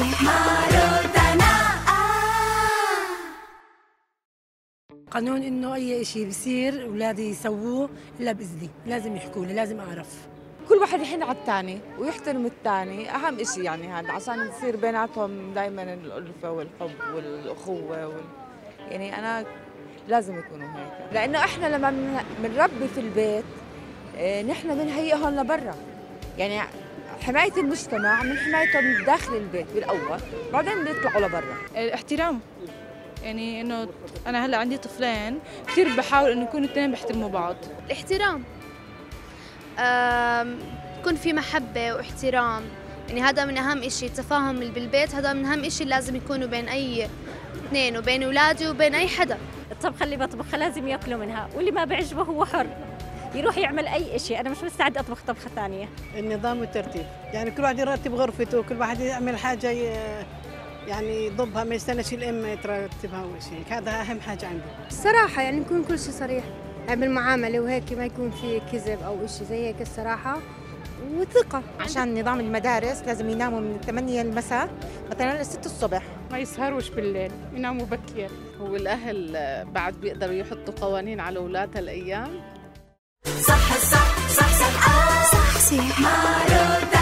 قانون انه اي شيء بصير اولادي يسووه الا باذني، لازم يحكوا لي، لازم اعرف. كل واحد يحن على الثاني ويحترم الثاني، اهم شيء يعني هذا عشان يصير بيناتهم دائما الالفه والحب والاخوه يعني انا لازم يكونوا هيك، لانه احنا لما بنربي في البيت نحن بنهيئهم لبرا، يعني حمايه المجتمع من حمايتهم من داخل البيت بالاول، بعدين بيطلعوا لبرا. الاحترام، يعني انه انا هلا عندي طفلين كثير بحاول انه يكونوا الاثنين بيحترموا بعض. الاحترام، يكون في محبه واحترام، يعني هذا من اهم شيء. التفاهم بالبيت هذا من اهم شيء لازم يكونوا بين اي اثنين، وبين اولادي وبين اي حدا. الطبخه اللي بطبخها لازم ياكلوا منها، واللي ما بيعجبه هو حر يروح يعمل اي شيء، انا مش مستعد اطبخ طبخه ثانيه. النظام والترتيب، يعني كل واحد يرتب غرفته، كل واحد يعمل حاجه يعني يضبها، ما يستناش الام ترتبها اول شيء، هذا اهم حاجه عندي. الصراحه يعني يكون كل شيء صريح بالمعامله وهيك، ما يكون في كذب او شيء زي هيك، الصراحه وثقه. عشان نظام المدارس لازم يناموا من 8 المساء مثلا ل 6 الصبح، ما يسهروش بالليل، يناموا بكير. هو الاهل بعد بيقدروا يحطوا قوانين على اولاد هالايام. صح صح صح صح صح صح